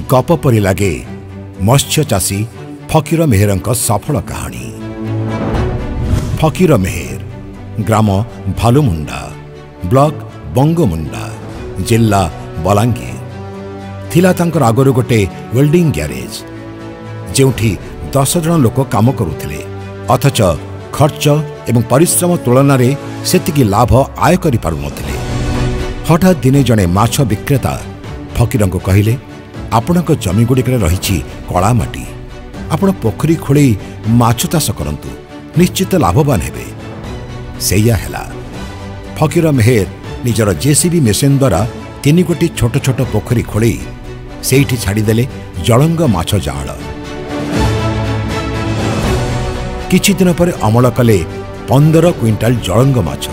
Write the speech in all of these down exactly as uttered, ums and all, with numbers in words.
गप परि लगे मत्स्य चाषी फकीर मेहर सफल कहानी। फकीर मेहर ग्राम भालुमुंडा ब्लॉक बंगमुंडा जिला बलांगीर थिला तांकर आगरु गोटे वेल्डिंग गैरेज जेउठी दस जन लोक काम करुथिले अथच खर्च एवं परिश्रम तुलन में सेतिकी लाभ आय करि पारु नथिले। हठात दिने जने माछ विक्रेता फकीर को कहिले आपणक जमी गुड़िक रही कला माटी आपण पोखरी खोले माछ चाष करंतु निश्चित लाभवान हेबे। सेया हेला फकीर मेहर निजर जेसीबी मेसीन द्वारा तीन गोटी छोट छोट पोखरी खोले सेठी छाड़ीदेले जलंग माछ जाल। किछि दिन पर अमल कले पंदर क्विंटाल जलंग माछ।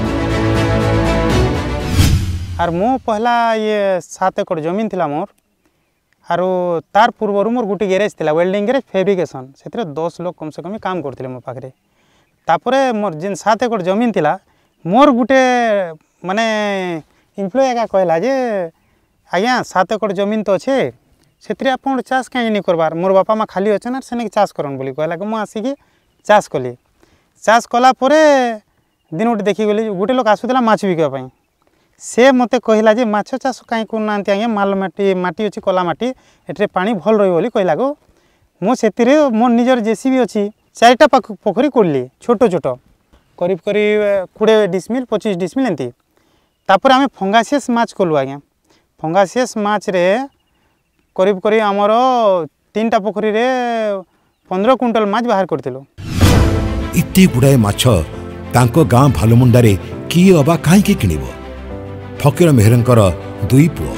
आर मो पहला ये सात एकड़ जमीन थिला मोर आरो तार पूर्व मोर गुटी गैरेज थिला वेल्डिंग गैरेज फैब्रिकेशन से दस लोग कम से कम काम करते मो पाखे। तापरे मोर जिन सात एकड़ जमीन थिला मोर गुटे माने एम्प्लॉय एका कहला जे आज्ञा सात एकड़ जमीन तो अच्छे से आप चाष कहीं नहीं करबार मोर बापा माँ खाली अच्छे ना से चाष करन बोली कहला कि मुझे आसिक चाष कली। चाष कला दिन गोटे देखी गली गोटे लोक आसूला माछ बिकापी से मते कहला जे माछ चाष कहीं करना आज्ञा माल माटी माटी अच्छी कला माटी एटे पानी भल रही कहला गो मुझे मोर निजर जेसीबी अच्छी चारिटा पोखरी कोड़ली छोट छोट करीब करीब कोड़े डिसमिल पच्चीस डिसमिल एमती। तापर आम फंगासीयस माछ कलु आज्ञा फंगासीयस माछ रे करीब करीब आमर तीन टा पोखरी रे पंद्रह क्विंटल माछ बाहर करथिलु। इत्ते गुड़ाए माछ तांको गाँ भालुमुंडारे किए अबा कहीं किणव। फकीर मेहरंकर दुई पुओ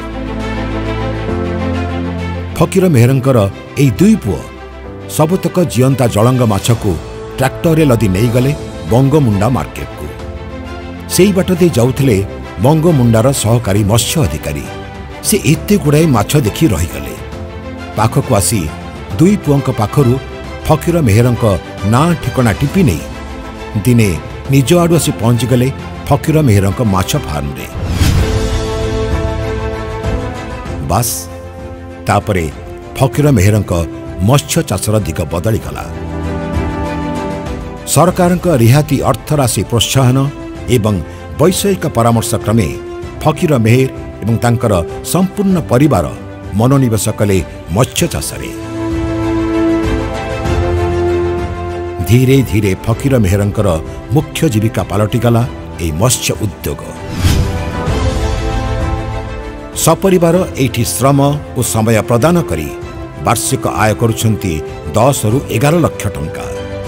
फकीर मेहरंकर एई दुई पुओ सबतक जियंता जलंग माछ को ट्रैक्टर रे लदी नहीं गले बंगमुंडा मार्केट को। सेई बाट दे जाउथिले बंगमुंडार सहकारी मत्स्य अधिकारी से एते गुड़ाए माछ देखि रही गले। पाखक आसी दुई पुओंक पाखरु फकीर मेहरंक ना ठिकना टिपी नहीं दिने निज आडु आसी पहुंची गले फकीर मेहरंक माछ फार्म रे। बास तापरे फकीर मेहरंक मत्स्य चाषर दिग बदली गला। सरकारक रिहाती अर्थराशि प्रोत्साहन एवं वैषयिक परामर्श क्रमे फकीर मेहर एवं तांकर संपूर्ण परिवार मनोनिवेश कले मत्स्य चाषरे। धीरे धीरे फकीर मेहरंकर मुख्य जीविका पलटिगला ए मत्स्य उद्योग। सपरिवार एठी श्रम और समय प्रदान करी वार्षिक आय करुछंती दस रु एगार लक्ष टंका।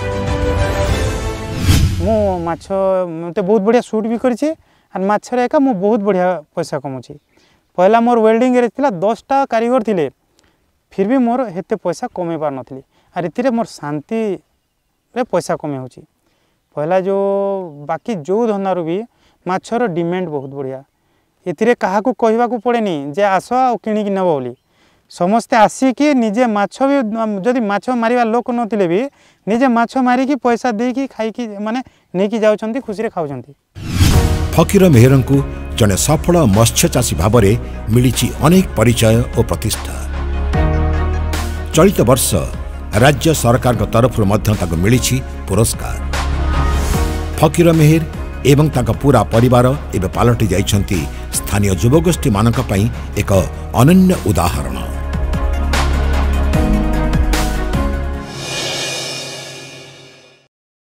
मो माछ मते बहुत बढ़िया शूट भी करिछि और माछरे एका मो बहुत बढ़िया पैसा कमाउछि। पहला मोर वेल्डिंग गैरेज थिला दसटा कारीगर थिले फिर भी मोर हेते पैसा कमे पार नथली और इतिरे मोर शांति रे पैसा कमे होछि। पहला जो बाकी जो धंदारू भी माछर डिमांड बहुत बढ़िया इतिरे काहाकू कहवाकू पड़ेनी जे आस आ किणिकी नेब बोली समस्ते आसिकी निजे माछ भी जदि माछ मारिबा लोक नथिले भी निजे माछ मारिकी पैसा देकी खाइकी माने नेकी जाउछंती खुशी रे खाउछंती। फकीर मेहरंकू जने सफल मत्स्य चाषी भावरे मिलिछि अनेक परिचय और प्रतिष्ठा। चलित वर्ष राज्य सरकार तरफ मिली पुरस्कार। फकीर मेहर एवं ताका पूरा परिवार एवं पलटि जाइछंती स्थानीय युवगोष्ठी मानक पई एक अनन्य उदाहरण।